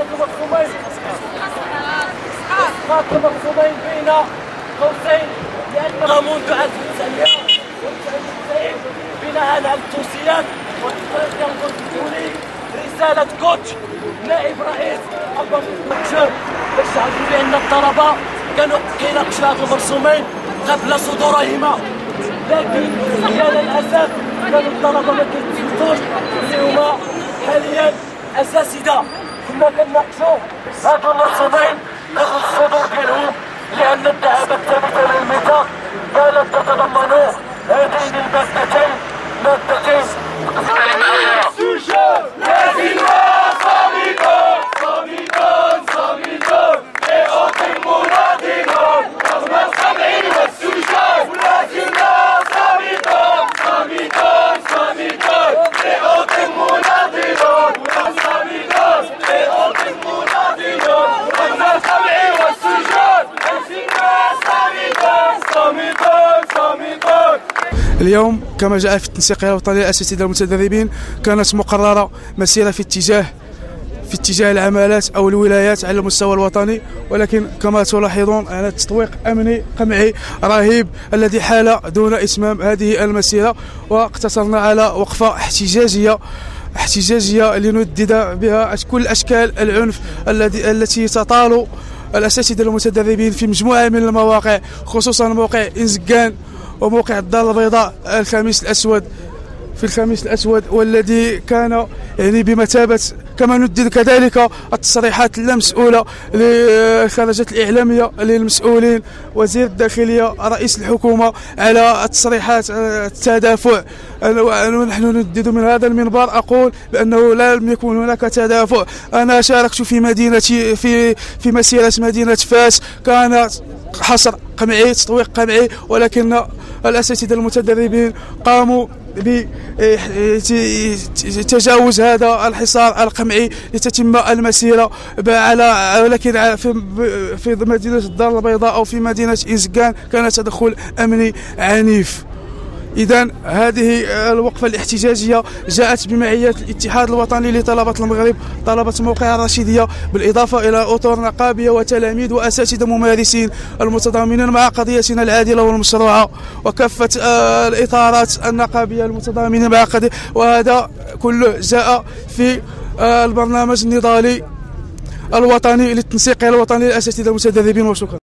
المرسومين اسقاط المرسومين بين قوسين لانها منذ 1999 بناء على التوصيات والتوصيات الدستوري رسالة كوتش نائب رئيس البرلمان باش تعرفوا بان الطلبه كانوا كيناقشوا هذه المرسومين قبل صدورهما، لكن يا للاسف كانوا الطلبه ما كيتصدوش اللي هما حاليا اساتذه. كنا كنناقشوا هذه المرسومين قبل الصدور ديالهم لان الذهاب الثابته للميثاق كانت تتضمن هاتين المادتين اليوم كما جاء في التنسيقية الوطنية للأساتذة المتدربين كانت مقررة مسيرة في اتجاه العمالات أو الولايات على المستوى الوطني، ولكن كما تلاحظون أن تطويق أمني قمعي رهيب الذي حال دون إتمام هذه المسيرة، واقتصرنا على وقفة احتجاجية لندد بها كل أشكال العنف التي تطال الأساتذة المتدربين في مجموعة من المواقع، خصوصا موقع إنزكان وموقع الدار البيضاء الخميس الأسود والذي كان يعني بمثابة كما ندد كذلك التصريحات اللامسؤولة للخرجات الإعلامية للمسؤولين وزير الداخلية رئيس الحكومة على التصريحات التدافع. ونحن ندد من هذا المنبر أقول بأنه لم يكن هناك تدافع. أنا شاركت في مدينتي في مسيرة مدينة فاس، كانت حصر قمعي تطويق قمعي، ولكن الأساتذة المتدربين قاموا بتجاوز هذا الحصار القمعي لتتم المسيرة ولكن في مدينة الدار البيضاء أو في مدينة إنزكان كان تدخل أمني عنيف. إذن هذه الوقفة الاحتجاجية جاءت بمعية الاتحاد الوطني لطلبة المغرب، طلبة موقع الرشيدية، بالإضافة إلى أطر نقابية وتلاميذ وأساتذة ممارسين المتضامنين مع قضيتنا العادلة والمشروعة، وكافة الإطارات النقابية المتضامنين مع قضية، وهذا كله جاء في البرنامج النضالي الوطني للتنسيق الوطني للأساتذة المتدربين. وشكرا.